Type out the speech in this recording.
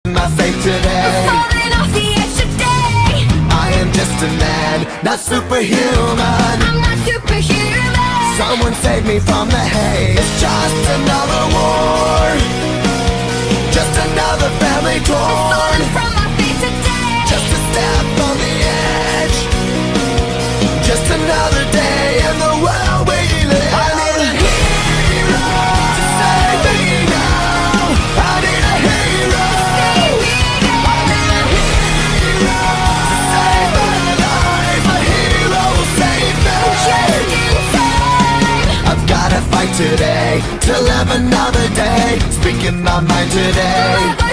my faith today. I'm falling off the edge today. I am just a man, not superhuman. I'm not superhuman. Someone save me from the haze. It's just another war, just another family torn. Falling from my feet today. Just a step on the edge, just another day in the world we live. I need a hero to save me now. I need a hero. I need a hero to save my life. A hero will save me. Just in time. I've gotta fight today to live another day, speaking my mind today.